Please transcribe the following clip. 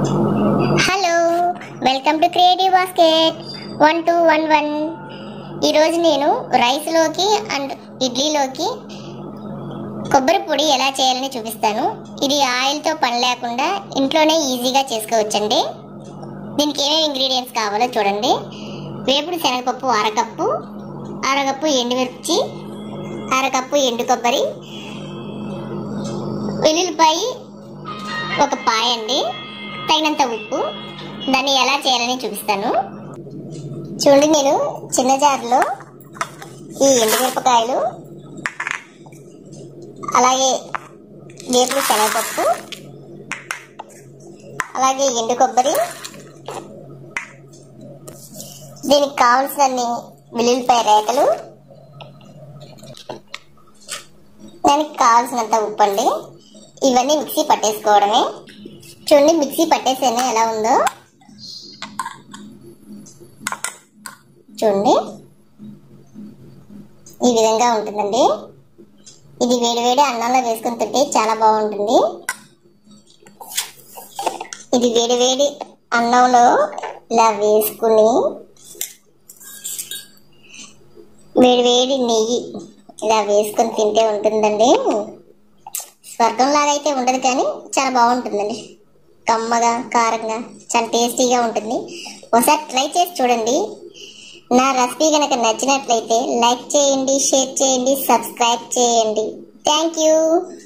Hello, welcome to creative basket 1211. ఈరోజు నేను రైస్లోకి అండ్ ఇడ్లీలోకి కొబ్బరి పొడి ఎలా చేయాలని చూపిస్తాను. ఇది ఆయిల్తో పని లేకుండా ఇంట్లోనే ఈజీగా చేసుకోవచ్చండి. దీనికి ఏమేమి ఇంగ్రీడియంట్స్ కావాలో చూడండి. వేపుడు శనగపప్పు అరకప్పు ఎండుమిర్చి, అరకప్పు ఎండు కొబ్బరి, వెల్లుల్లిపాయి ఒక పాయ అండి, తగినంత ఉప్పు. దాన్ని ఎలా చేయాలని చూపిస్తాను. చూడండి, నేను చిన్న జార్లో ఈ ఎండుమిరపకాయలు, అలాగే వేపుడు శనగపప్పు, అలాగే ఎండు కొబ్బరి, దీనికి కావలసినన్ని వెల్లుల్లిపాయ రేఖలు, దానికి కావాల్సినంత ఉప్పు అండి. ఇవన్నీ మిక్సీ పట్టేసుకోవడమే. చూడండి, మిక్సీ పట్టేసాను ఎలా ఉందో. చూడండి, ఈ విధంగా ఉంటుందండి. ఇది వేడివేడి అన్నంలో వేసుకుని తింటే చాలా బాగుంటుంది. ఇది వేడివేడి అన్నంలో ఇలా వేసుకుని వేడివేడి నెయ్యి ఇలా వేసుకొని తింటే ఉంటుందండి. స్వర్గంలాగా అయితే ఉండదు, కానీ చాలా బాగుంటుందండి. కమ్మగా, కారంగా, చాలా టేస్టీగా ఉంటుంది. ఒకసారి ట్రై చేసి చూడండి. నా రెసిపీ కనుక నచ్చినట్లయితే లైక్ చేయండి, షేర్ చేయండి, సబ్స్క్రైబ్ చేయండి. Thank you.